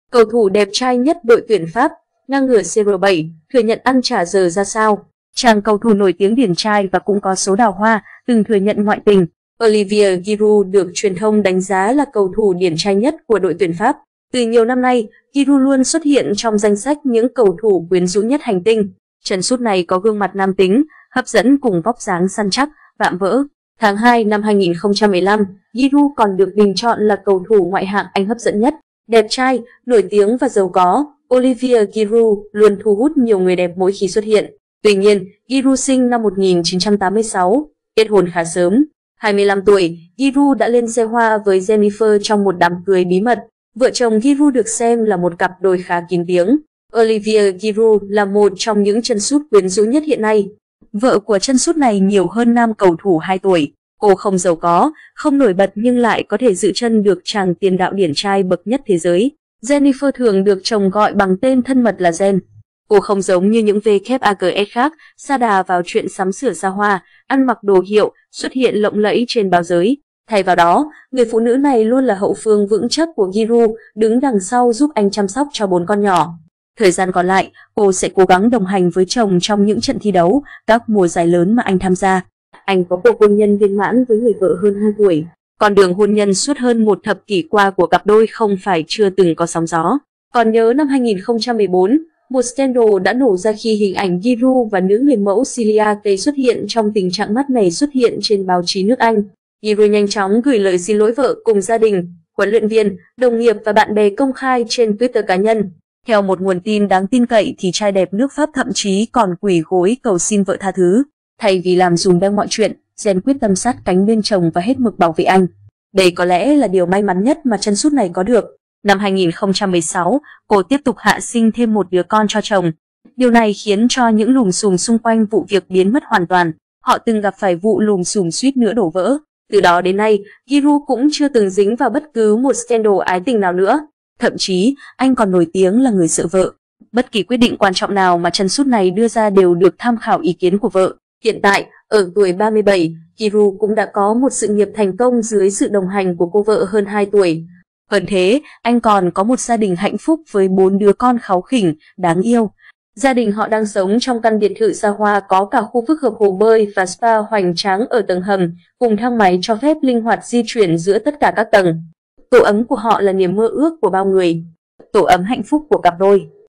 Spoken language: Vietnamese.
cầu thủ đẹp trai nhất đội tuyển Pháp, ngang ngửa CR7, thừa nhận ăn trả giờ ra sao. Chàng cầu thủ nổi tiếng điển trai và cũng có số đào hoa, từng thừa nhận ngoại tình. Olivier Giroud được truyền thông đánh giá là cầu thủ điển trai nhất của đội tuyển Pháp. Từ nhiều năm nay, Giroud luôn xuất hiện trong danh sách những cầu thủ quyến rũ nhất hành tinh. Chân sút này có gương mặt nam tính, hấp dẫn cùng vóc dáng săn chắc, vạm vỡ. Tháng 2 năm 2015, Giroud còn được bình chọn là cầu thủ ngoại hạng Anh hấp dẫn nhất. Đẹp trai, nổi tiếng và giàu có, Olivier Giroud luôn thu hút nhiều người đẹp mỗi khi xuất hiện. Tuy nhiên, Giroud sinh năm 1986, kết hôn khá sớm. 25 tuổi, Giroud đã lên xe hoa với Jennifer trong một đám cưới bí mật. Vợ chồng Giroud được xem là một cặp đôi khá kín tiếng. Olivier Giroud là một trong những chân sút quyến rũ nhất hiện nay. Vợ của chân sút này nhiều hơn nam cầu thủ 2 tuổi. Cô không giàu có, không nổi bật nhưng lại có thể giữ chân được chàng tiền đạo điển trai bậc nhất thế giới. Jennifer thường được chồng gọi bằng tên thân mật là Jen. Cô không giống như những WAGS khác, sa đà vào chuyện sắm sửa xa hoa, ăn mặc đồ hiệu, xuất hiện lộng lẫy trên báo giới. Thay vào đó, người phụ nữ này luôn là hậu phương vững chắc của Giroud, đứng đằng sau giúp anh chăm sóc cho 4 con nhỏ. Thời gian còn lại, cô sẽ cố gắng đồng hành với chồng trong những trận thi đấu, các mùa giải lớn mà anh tham gia. Anh có cuộc hôn nhân viên mãn với người vợ hơn 2 tuổi. Con đường hôn nhân suốt hơn một thập kỷ qua của cặp đôi không phải chưa từng có sóng gió. Còn nhớ năm 2014, một scandal đã nổ ra khi hình ảnh Giroud và nữ người mẫu Celia Kay xuất hiện trong tình trạng mát mẻ xuất hiện trên báo chí nước Anh. Giroud nhanh chóng gửi lời xin lỗi vợ cùng gia đình, huấn luyện viên, đồng nghiệp và bạn bè công khai trên Twitter cá nhân. Theo một nguồn tin đáng tin cậy thì trai đẹp nước Pháp thậm chí còn quỳ gối cầu xin vợ tha thứ. Thay vì làm dùm beng mọi chuyện, Jen quyết tâm sát cánh bên chồng và hết mực bảo vệ anh. Đây có lẽ là điều may mắn nhất mà chân sút này có được. Năm 2016, cô tiếp tục hạ sinh thêm một đứa con cho chồng. Điều này khiến cho những lùm xùm xung quanh vụ việc biến mất hoàn toàn. Họ từng gặp phải vụ lùm xùm suýt nữa đổ vỡ. Từ đó đến nay, Giroud cũng chưa từng dính vào bất cứ một scandal ái tình nào nữa. Thậm chí, anh còn nổi tiếng là người sợ vợ. Bất kỳ quyết định quan trọng nào mà chân sút này đưa ra đều được tham khảo ý kiến của vợ. Hiện tại, ở tuổi 37, Giroud cũng đã có một sự nghiệp thành công dưới sự đồng hành của cô vợ hơn 2 tuổi. Hơn thế, anh còn có một gia đình hạnh phúc với 4 đứa con kháu khỉnh, đáng yêu. Gia đình họ đang sống trong căn biệt thự xa hoa có cả khu phức hợp hồ bơi và spa hoành tráng ở tầng hầm, cùng thang máy cho phép linh hoạt di chuyển giữa tất cả các tầng. Tổ ấm của họ là niềm mơ ước của bao người. Tổ ấm hạnh phúc của cặp đôi.